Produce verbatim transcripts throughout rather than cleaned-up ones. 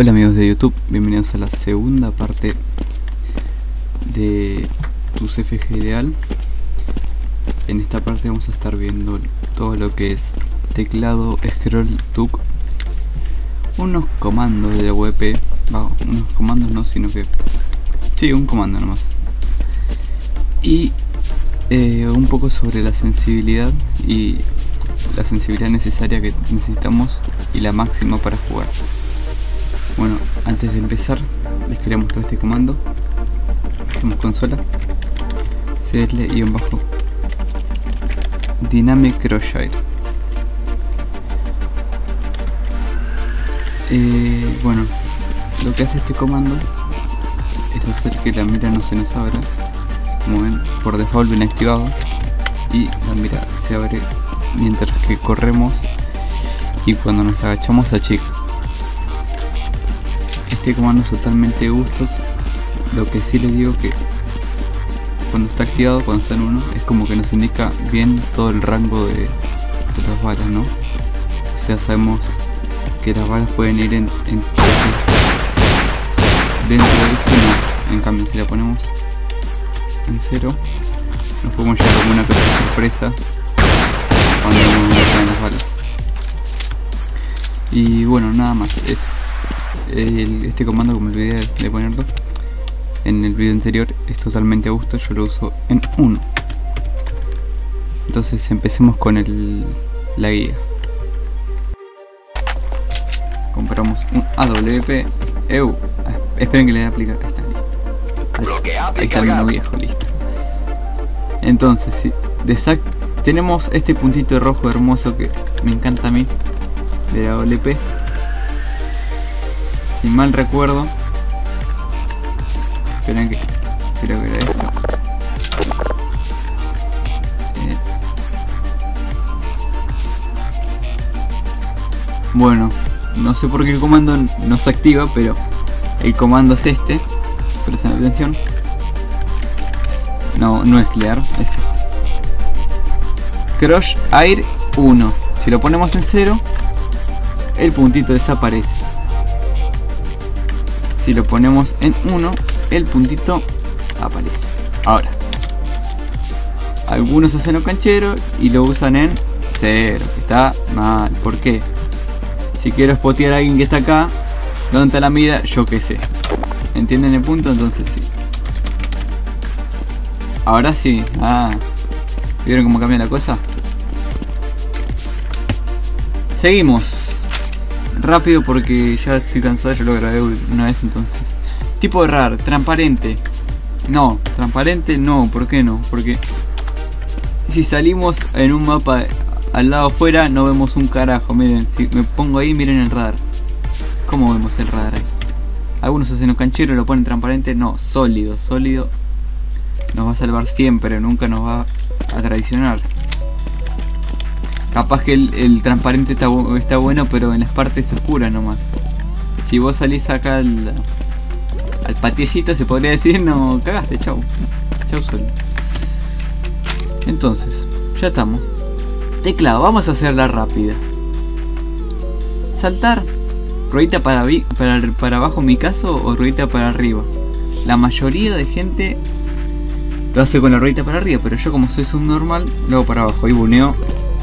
Hola amigos de YouTube, bienvenidos a la segunda parte de tu C F G ideal. En esta parte vamos a estar viendo todo lo que es teclado, scroll, T U C, unos comandos de W P, bueno, unos comandos no, sino que sí, un comando nomás, y eh, un poco sobre la sensibilidad y la sensibilidad necesaria que necesitamos y la máxima para jugar. Bueno, antes de empezar les quería mostrar este comando. Hacemos consola cl-bajo dynamic crosshair. Eh, bueno, lo que hace este comando es hacer que la mira no se nos abra. Como ven, por default viene activado y la mira se abre mientras que corremos y cuando nos agachamos se achica. Este comando es totalmente de gustos. Lo que sí les digo que cuando está activado, cuando está en uno, es como que nos indica bien todo el rango de, de las balas, ¿no? O sea, sabemos que las balas pueden ir en, en dentro de eso, no. En cambio, si la ponemos en cero, nos podemos llevar alguna cosa de sorpresa cuando nos las balas. Y bueno, nada más. Es el, este comando, como olvidé de ponerlo en el video anterior, es totalmente a gusto. Yo lo uso en uno. Entonces empecemos con el, la guía. Compramos un A W P. Eu, esperen que le dé a aplicar. Ahí está, listo. Ahí, ahí está el menú viejo, listo. Entonces, si tenemos este puntito rojo hermoso que me encanta a mí, de la A W P. Si mal recuerdo, esperen que creo que era esto. Eh. Bueno, no sé por qué el comando no se activa, pero el comando es este. Presten atención. No, no es clear, es este. Crosshair uno. Si lo ponemos en cero, el puntito desaparece. Si lo ponemos en uno, el puntito aparece. Ahora, algunos hacen lo canchero y lo usan en cero, que está mal. ¿Por qué? Si quiero spotear a alguien que está acá, ¿dónde está la mira? Yo qué sé. ¿Entienden el punto? Entonces sí. Ahora sí. Ah, ¿vieron cómo cambia la cosa? Seguimos rápido porque ya estoy cansado, yo lo grabé una vez. Entonces, tipo de RAR, transparente. No, transparente no, ¿por qué no? Porque si salimos en un mapa al lado afuera no vemos un carajo. Miren, si me pongo ahí, miren el radar. ¿Cómo vemos el radar ahí? Algunos hacen un canchero y lo ponen transparente. No, sólido, sólido nos va a salvar siempre, nunca nos va a traicionar. Capaz que el, el transparente está, está bueno, pero en las partes oscuras nomás. Si vos salís acá al, al patiecito, se podría decir, no cagaste, chau. Chau sol. Entonces, ya estamos. Teclado, vamos a hacerla rápida. Saltar. Ruedita para, para, para abajo en mi caso, o ruedita para arriba. La mayoría de gente lo hace con la ruedita para arriba, pero yo como soy subnormal, lo hago para abajo y buneo.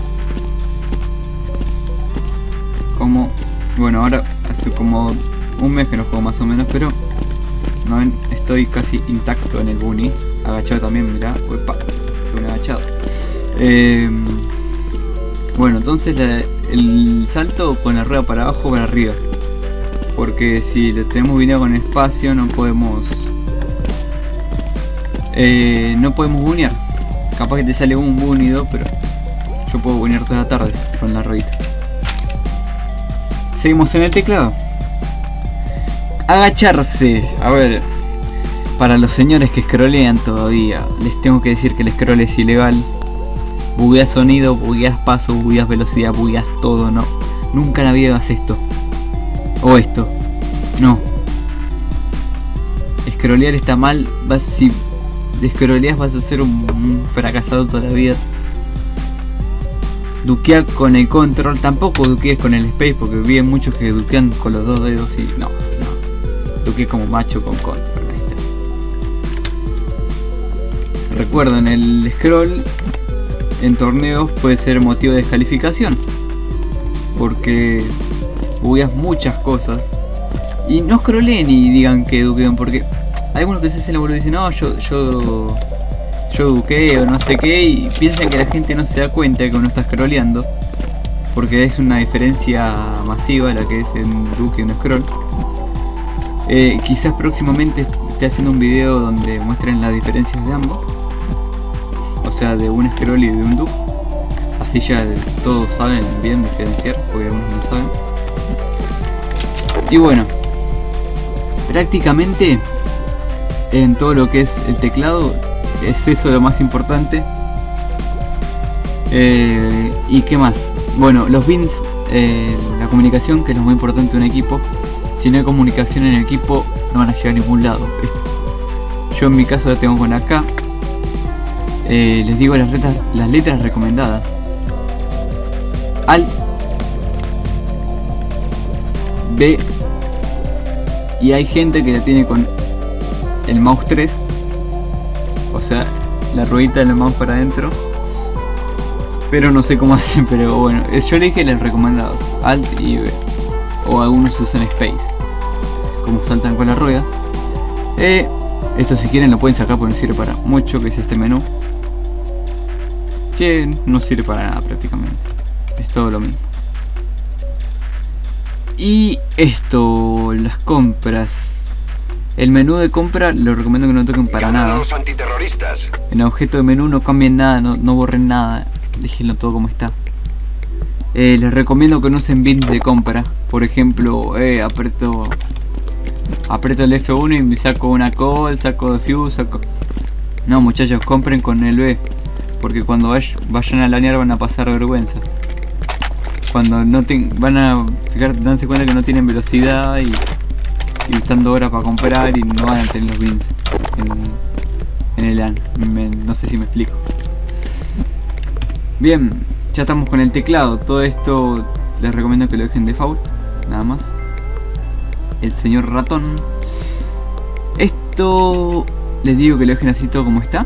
Como, bueno, ahora hace como un mes que no juego más o menos, pero no ven, estoy casi intacto en el bunny. Agachado también, mirá, uepa, estoy agachado. Eh, bueno, entonces la, el salto con la rueda para abajo o para arriba, porque si lo tenemos video con espacio no podemos eh, no podemos bunear. Capaz que te sale un bunny dos, pero yo puedo bunear toda la tarde con la ruedita. Seguimos en el teclado. Agacharse. A ver, para los señores que scrollean todavía, les tengo que decir que el scroll es ilegal. Bugueas sonido, bugueas paso, bugueas velocidad, bugueas todo, no. Nunca en la vida hagas esto. O esto. No. Scrollear está mal. Vas, si scrolleas vas a ser un, un fracasado toda la vida. Duquear con el control, tampoco duquees con el space, porque vi muchos que duquean con los dos dedos y no. duque como macho con control. Recuerden, el scroll en torneos puede ser motivo de descalificación porque bugueas muchas cosas. Y no scrolleen y digan que duqueen, porque hay algunos que se hacen la boluda y dicen no, yo, yo, yo duqueo, no sé qué, y piensan que la gente no se da cuenta de que uno está scrolleando, porque es una diferencia masiva la que es en duque y un scroll. Eh, quizás próximamente esté haciendo un video donde muestren las diferencias de ambos, o sea, de un scroll y de un duque. Así ya todos saben bien diferenciar, porque algunos no saben. Y bueno, prácticamente en todo lo que es el teclado es eso lo más importante. Eh, ¿Y qué más? Bueno, los bins, eh, la comunicación, que es lo muy importante de un equipo. Si no hay comunicación en el equipo no van a llegar a ningún lado. Yo en mi caso la tengo con acá. Eh, les digo las letras, las letras recomendadas. Alt, B, y hay gente que la tiene con el mouse tres, o sea, la ruedita del mouse para adentro, pero no sé cómo hacen, pero bueno, yo le dije las recomendadas, Alt y B, o algunos usan Space, como saltan con la rueda. Eh, esto si quieren lo pueden sacar porque no sirve para mucho, que es este menú, que no sirve para nada prácticamente. Es todo lo mismo. Y esto, las compras. El menú de compra lo recomiendo que no toquen para nada. Los antiterroristas. En el objeto de menú no cambien nada, no, no borren nada. Déjenlo todo como está. Eh, les recomiendo que no usen bins de compra. Por ejemplo, eh, aprieto aprieto el F uno y me saco una call, saco de fuse, saco... No muchachos, compren con el B. Porque cuando vay vayan a lanear van a pasar vergüenza. Cuando no van a fijar, danse cuenta que no tienen velocidad y, y están dos horas para comprar y no van a tener los bins en, en el LAN. Me, no sé si me explico. Bien, ya estamos con el teclado. Todo esto les recomiendo que lo dejen default, nada más. El señor ratón. Esto les digo que lo dejen así todo como está.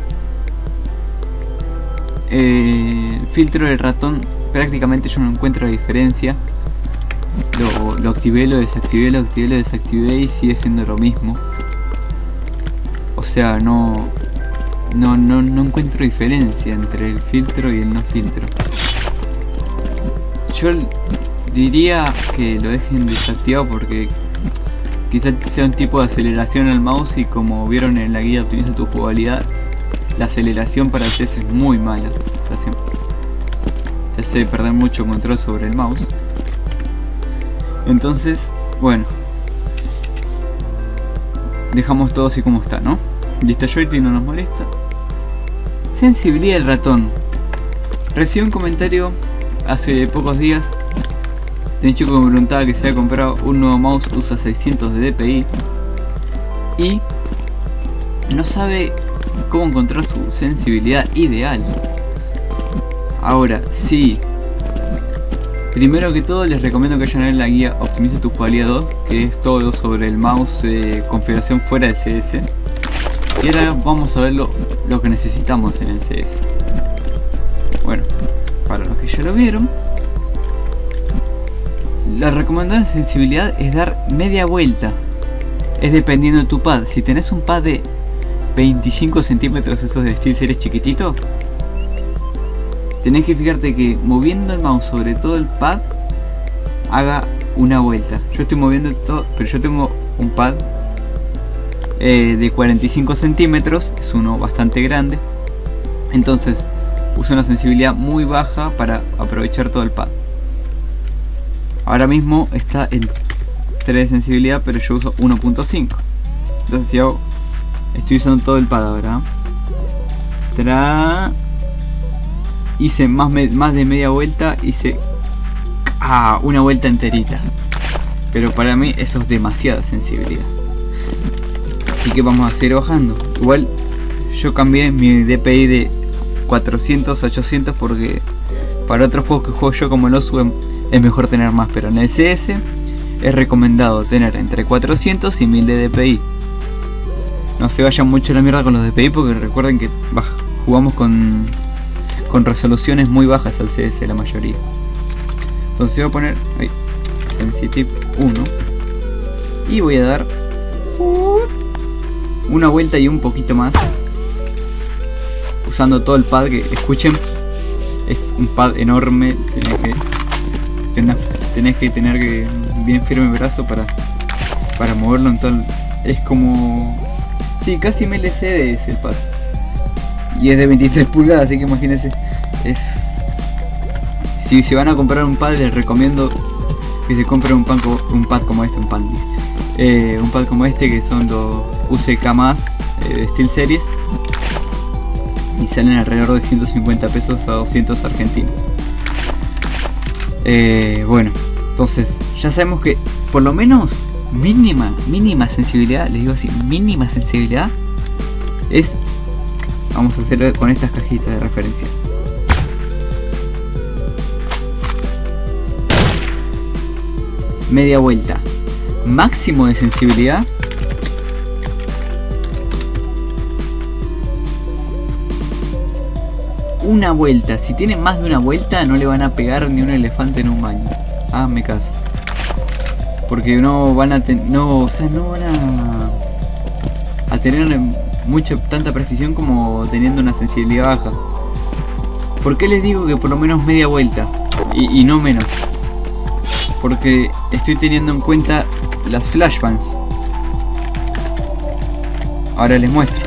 Eh, el filtro del ratón prácticamente yo no encuentro la diferencia. Lo, lo activé, lo desactivé, lo activé, lo desactivé y sigue siendo lo mismo. O sea, no, no, no, no encuentro diferencia entre el filtro y el no filtro. Yo diría que lo dejen desactivado porque quizás sea un tipo de aceleración al mouse y como vieron en la guía Optimiza tu jugabilidad, la aceleración para el C S es muy mala. Te hace perder mucho control sobre el mouse. Entonces, bueno, dejamos todo así como está, ¿no? Listo, Joystick no nos molesta. Sensibilidad del ratón. Recibí un comentario hace pocos días de un chico que me preguntaba que se había comprado un nuevo mouse, usa seiscientos de D P I y no sabe cómo encontrar su sensibilidad ideal. Ahora, sí, primero que todo les recomiendo que vayan a ver la guía Optimiza tu jugabilidad dos, que es todo sobre el mouse, eh, configuración fuera de C S. Y ahora vamos a ver lo, lo que necesitamos en el C S. Bueno, para los que ya lo vieron, la recomendada de sensibilidad es dar media vuelta. Es dependiendo de tu pad. Si tenés un pad de veinticinco centímetros, esos de SteelSeries chiquitito, tenés que fijarte que moviendo el mouse sobre todo el pad haga una vuelta. Yo estoy moviendo todo, pero yo tengo un pad eh, de cuarenta y cinco centímetros, es uno bastante grande. Entonces uso una sensibilidad muy baja para aprovechar todo el pad. Ahora mismo está en tres de sensibilidad, pero yo uso uno punto cinco. Entonces si hago, estoy usando todo el pad ahora. Tra... Hice más, me más de media vuelta, hice ah, una vuelta enterita. Pero para mí eso es demasiada sensibilidad. Así que vamos a seguir bajando. Igual yo cambié mi D P I de cuatrocientos a ochocientos porque para otros juegos que juego yo como lo suben es mejor tener más. Pero en el C S es recomendado tener entre cuatrocientos y mil de D P I. No se vayan mucho a la mierda con los D P I porque recuerden que bah, jugamos con, con resoluciones muy bajas al C S la mayoría. Entonces voy a poner ahí, Sensitive uno y voy a dar una vuelta y un poquito más usando todo el pad que escuchen. Es un pad enorme, tenés que, tenés, tenés que tener que bien firme el brazo para, para moverlo en todo el, es como... Sí, casi M L C D es el pad. Y es de veintitrés pulgadas, así que imagínense. Es... Si se van a comprar un pad, les recomiendo que se compren un, pan, un pad como este, un pad. Eh, un pad como este, que son los U C K más eh, de SteelSeries. Y salen alrededor de ciento cincuenta pesos a doscientos argentinos. Eh, bueno, entonces ya sabemos que por lo menos mínima, mínima sensibilidad, les digo así, mínima sensibilidad es, vamos a hacer con estas cajitas de referencia. Media vuelta. Máximo de sensibilidad una vuelta. Si tienen más de una vuelta no le van a pegar ni un elefante en un baño. Háganme caso. Porque no van a tener, no, o sea, no van a, a tener mucha, tanta precisión como teniendo una sensibilidad baja. ¿Por qué les digo que por lo menos media vuelta? Y, y no menos. Porque estoy teniendo en cuenta las flashbangs. Ahora les muestro.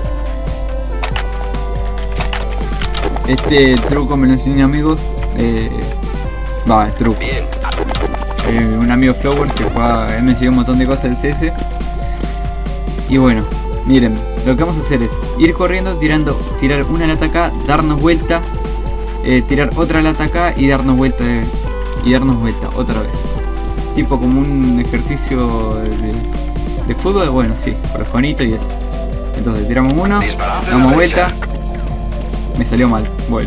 Este truco me lo enseñó un amigo. Eh, va, el truco. Eh, un amigo Flower que juega, él me enseñó un montón de cosas del C S. Y bueno, miren, lo que vamos a hacer es ir corriendo, tirando, tirar una lata acá, darnos vuelta, eh, tirar otra lata acá y darnos vuelta de, y darnos vuelta otra vez. Tipo como un ejercicio de, de fútbol, bueno, sí, por Juanito y eso. Entonces tiramos uno, damos vuelta. Me salió mal, bueno.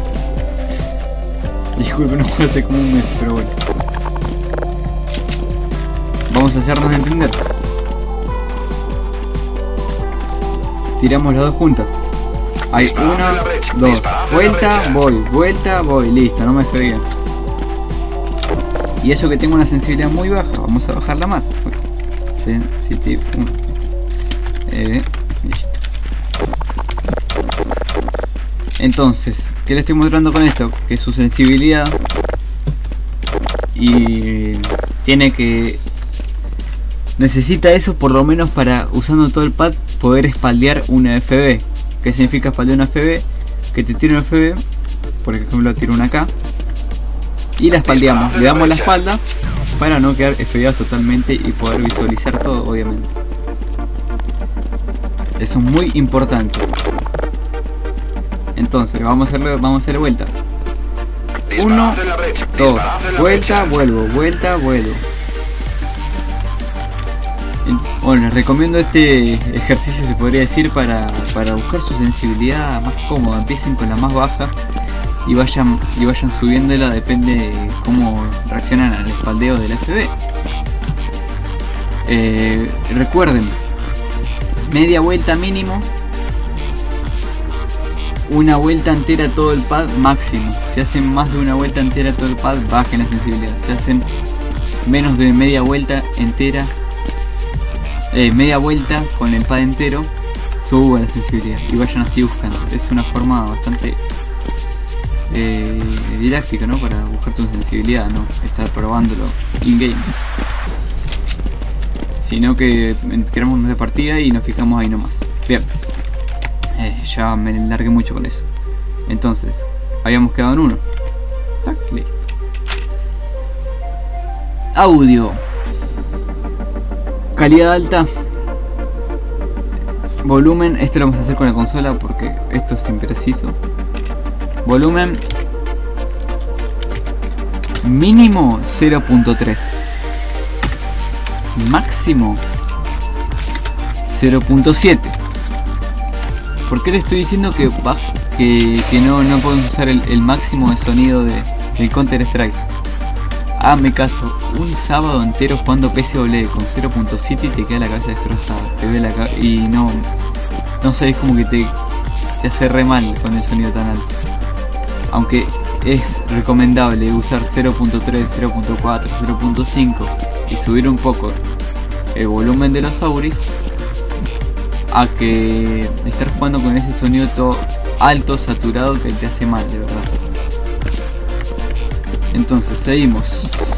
Disculpen, no fue hace como un mes, pero bueno. Vamos a hacernos entender. Tiramos las dos juntas. Hay una, dos, vuelta, voy, vuelta, voy, listo, no me estoy bien. Y eso que tengo una sensibilidad muy baja, vamos a bajarla más. Sensitive uno. Eh, listo. Entonces, ¿qué le estoy mostrando con esto? Que su sensibilidad y tiene que... necesita eso por lo menos para, usando todo el pad, poder espaldear una F B. ¿Qué significa espaldear una F B? Que te tire una F B, por ejemplo tiro una acá, y la espaldeamos, le damos la espalda para no quedar espedados totalmente y poder visualizar todo, obviamente. Eso es muy importante. Entonces vamos a hacerle, vamos a hacerle vuelta. Uno, dos, vuelta, vuelvo, vuelta, vuelvo. Bueno, les recomiendo este ejercicio, se podría decir, para, para buscar su sensibilidad más cómoda. Empiecen con la más baja y vayan y vayan subiéndola, depende de cómo reaccionan al espaldeo del F B. Eh, recuerden, media vuelta mínimo. Una vuelta entera todo el pad máximo. Si hacen más de una vuelta entera todo el pad, bajen la sensibilidad. Si hacen menos de media vuelta entera, eh, media vuelta con el pad entero, suban la sensibilidad y vayan así buscando. Es una forma bastante eh, didáctica, ¿no? Para buscar tu sensibilidad, no estar probándolo in-game. Sino que queremos de partida y nos fijamos ahí nomás. Bien. Eh, ya me largué mucho con eso. Entonces, habíamos quedado en uno. Tac, listo. Audio. Calidad alta. Volumen. Esto lo vamos a hacer con la consola porque esto es impreciso. Volumen. Mínimo cero punto tres. Máximo cero punto siete. ¿Por qué le estoy diciendo que, que, que no, no podemos usar el, el máximo de sonido de, del Counter Strike? hazme caso, un sábado entero jugando P S O L E D con cero punto siete y te queda la cabeza destrozada, te ve la cabeza y no, no sé, es como que te, te hace re mal con el sonido tan alto. Aunque es recomendable usar cero punto tres, cero punto cuatro, cero punto cinco y subir un poco el volumen de los auris, a que estar jugando con ese sonido todo alto, saturado, que te hace mal, de verdad. Entonces, seguimos.